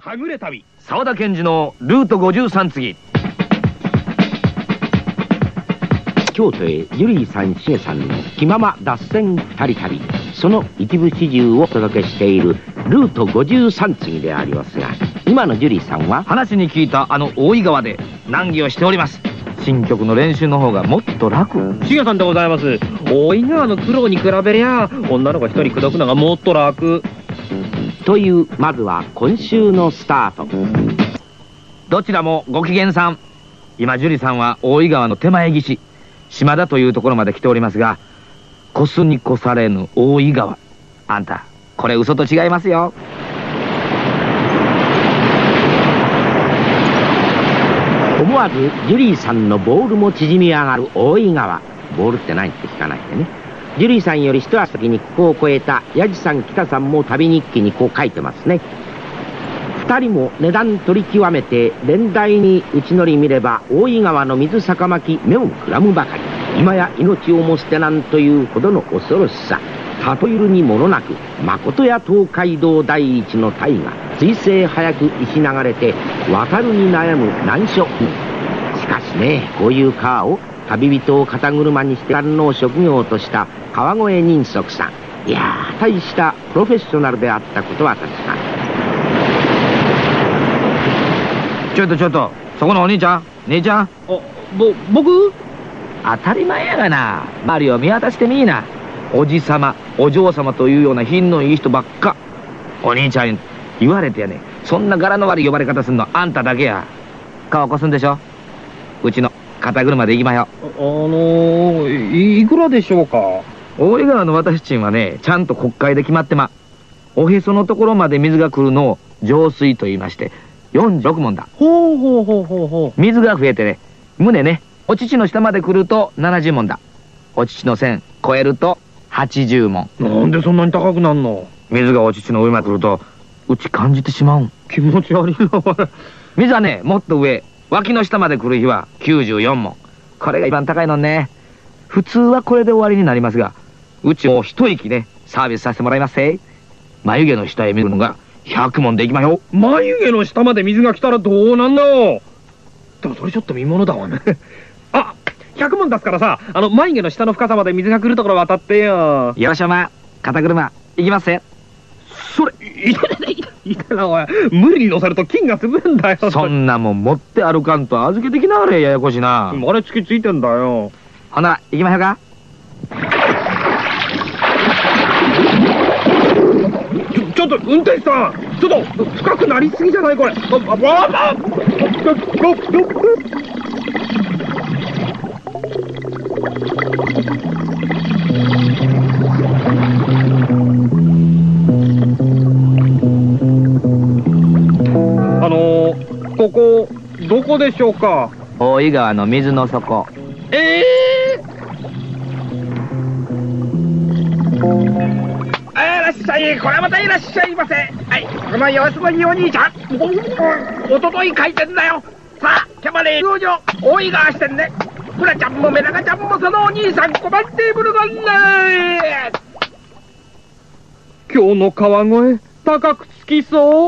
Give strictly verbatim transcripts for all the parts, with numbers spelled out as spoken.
はぐれ旅沢田研二のルートごじゅうさん次。 京都へジュリーさんしげさんの気まま脱線二人旅、その一部始終をお届けしているルートごじゅうさん次でありますが、今のジュリーさんは話に聞いたあの大井川で難儀をしております。新曲の練習の方がもっと楽。 しげさんでございます。大井川の苦労に比べりゃ女の子一人口説くのがもっと楽という、まずは今週のスタート。 どちらもご機嫌さん。今樹里さんは大井川の手前岸島田というところまで来ておりますが、越すに越されぬ大井川。あんたこれ嘘と違いますよ。 思わずジュリーさんのボールも縮み上がる大井川。ボールって何って聞かないでね。ジュリーさんより一足先にここを越えたヤジさん北さんも旅日記にこう書いてますね。二人も値段取り極めて連台に打ち乗り見れば大井川の水さかまき目をくらむばかり。今や命をも捨てなんというほどの恐ろしさ。例えるにものなく、誠や東海道第一の大河水星早く石流れて渡るに悩む難所。しかしね、こういう川を旅人を肩車にして観能職業とした川越人足さん、いやー大したプロフェッショナルであったことは確か。 ちょっとちょっと、そこのお兄ちゃん姉ちゃん。 おぼ僕当たり前やがな。周りを見渡してみいな。おじさまお嬢様というような品のいい人ばっか。お兄ちゃん言われてやね、そんな柄の悪い呼ばれ方すんのあんただけや。顔こすんでしょ。うちの肩車で行きまよ。 あ、あのー、い, いくらでしょうか。 大井川の私ちんはね、ちゃんと国会で決まってま。おへそのところまで水が来るのを上水と言いまして、よんじゅうろくもんだ。 ほうほうほうほうほう。 水が増えてね、胸ね、お乳の下まで来るとななじゅうもんだ。お乳の線超えるとはちじゅうもん。 なんでそんなに高くなんの。 水がお乳の上まで来るとうち感じてしまうん。 気持ち悪いな。 水はね、もっと上、脇の下まで来る日はきゅうじゅうよんもん。これが一番高いのね。普通はこれで終わりになりますが、うちもう一息ねサービスさせてもらいますせ。眉毛の下へ見るのがひゃくもんでいきまよ。 眉毛の下まで水が来たらどうなんの。でもそれちょっと見ものだわね。あ、ひゃくもん出すからさ、あの眉毛の下の深さまで水が来るところ渡ってよ。 よろしおま、肩車行きますせ。 それいたいたいたなおい。無理に乗せると金が潰れんだよ。 そんなもん持って歩かんと預けてきなあれ。ややこしいな。 あれ突きついてんだよ。 ほな行きましょうか。 ちょ、ちょっと運転手さん、ちょっと深くなりすぎじゃないこれ。あああああのー、ここどこでしょうか。 大井川の水の底。 ええー、あ、いらっしゃい。これまたいらっしゃいませ。はい、この様子のいいお兄ちゃん、おととい開店だよ。さあキャバレー入場。大井川支店ね。フラちゃんもメダカちゃんもそのお兄さんごばんテーブルがね。今日の川越高くつきそう。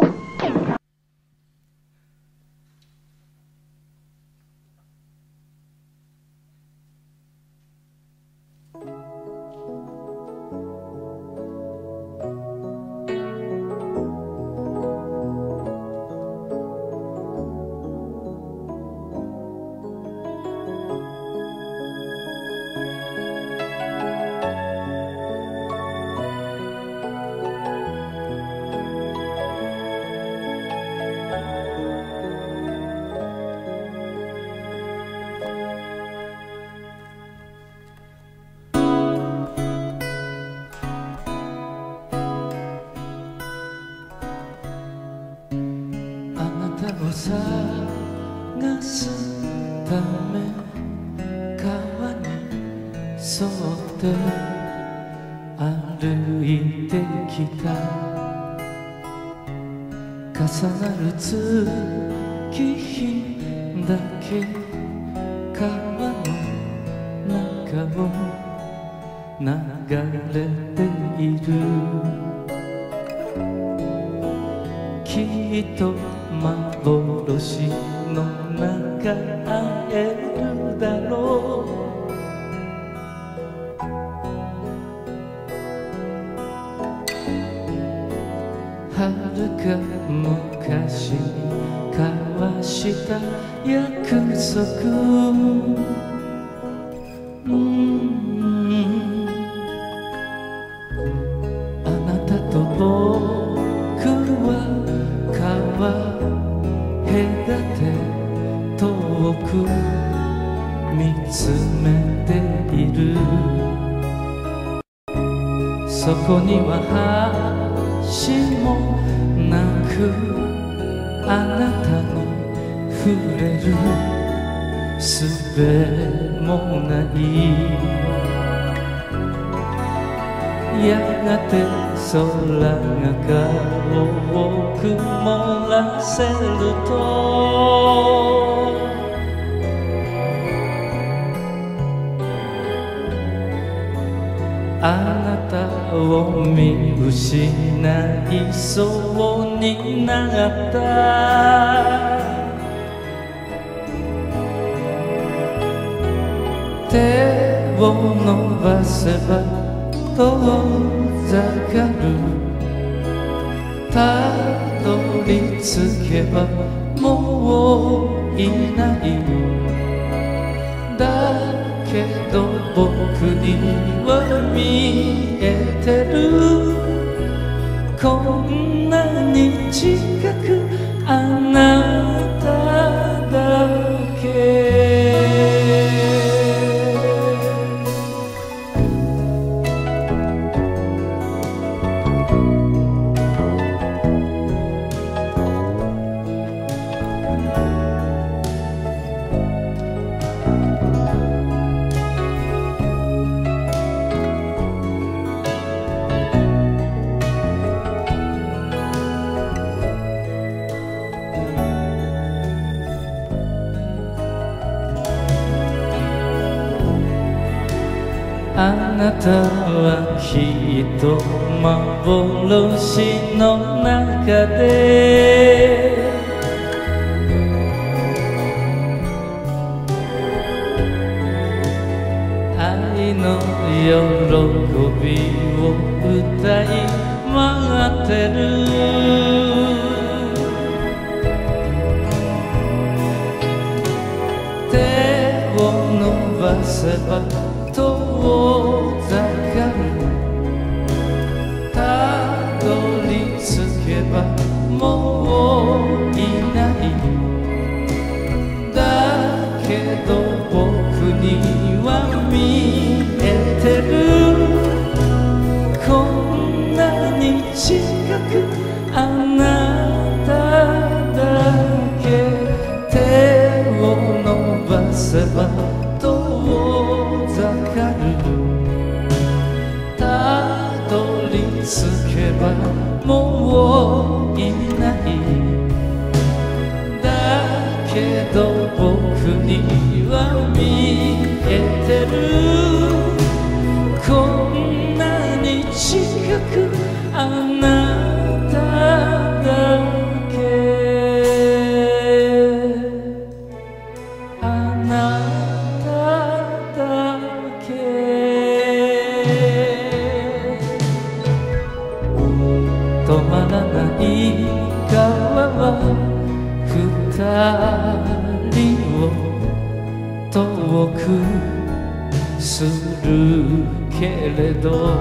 探すため川に沿って歩いてきた。重なる月日だけ川の中を流れている。 きっと幻の中会えるだろう。はるか昔に交わした約束、うんあなたと僕は川隔て遠く見つめている。そこには橋もなくあなたに触れる術もない。やがて空が顔を曇らせるとあなたを見失いそうになった。手を伸ばせば遠ざかる。たどり着けばもういない。だけど僕には見えてる。こんなに近くあなただけ。あなたはきっと幻の中で愛の喜びを歌い待ってる。手を伸ばせば遠ざかる。たどり着けばもういない。だけど僕には見えてる。こんなに近くあなただけ。手を伸ばせば遠ざかる。たどり着けばもういない。だけど僕には見えてる。こんなに近くあなただけ。あなただ止まらない川は二人を遠くするけれど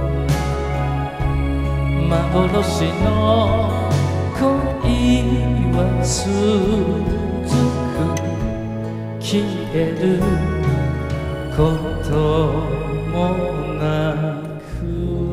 幻の恋は続く。消えることもなく